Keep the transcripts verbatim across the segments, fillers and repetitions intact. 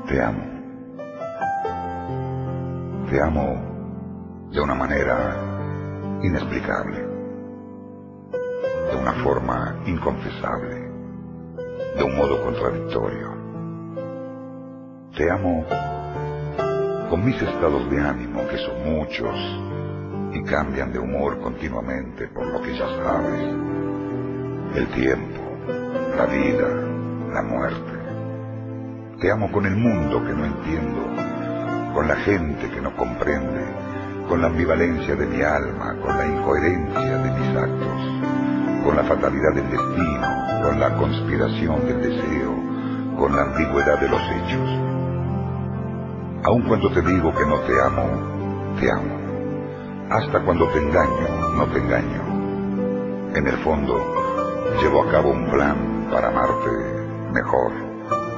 Te amo. Te amo de una manera inexplicable, de una forma inconfesable, de un modo contradictorio. Te amo con mis estados de ánimo, que son muchos y cambian de humor continuamente, por lo que ya sabes: el tiempo, la vida, la muerte. Te amo con el mundo que no entiendo, con la gente que no comprende, con la ambivalencia de mi alma, con la incoherencia de mis actos, con la fatalidad del destino, con la conspiración del deseo, con la ambigüedad de los hechos. Aun cuando te digo que no te amo, te amo. Hasta cuando te engaño, no te engaño. En el fondo, llevo a cabo un plan para amarte mejor.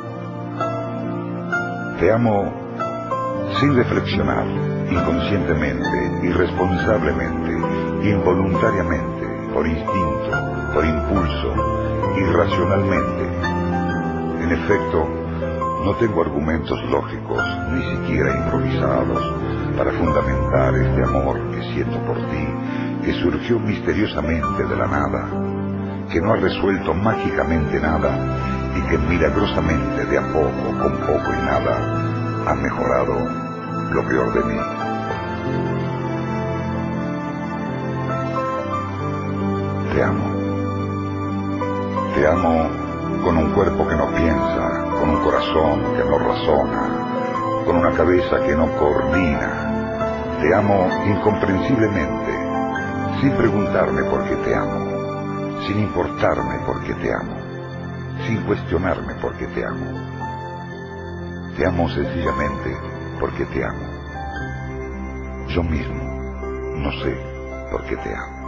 Te amo sin reflexionar, inconscientemente, irresponsablemente, involuntariamente, por instinto, por impulso, irracionalmente. En efecto, no tengo argumentos lógicos, ni siquiera improvisados, para fundamentar este amor que siento por ti, que surgió misteriosamente de la nada, que no ha resuelto mágicamente nada y que milagrosamente, de a poco, con poco y nada, ha mejorado lo peor de mí. Te amo. Te amo con un cuerpo que no piensa, con un corazón que no razona, con una cabeza que no coordina. Te amo incomprensiblemente, sin preguntarme por qué te amo, sin importarme por qué te amo, sin cuestionarme por qué te amo. Te amo sencillamente porque te amo. Yo mismo no sé por qué te amo.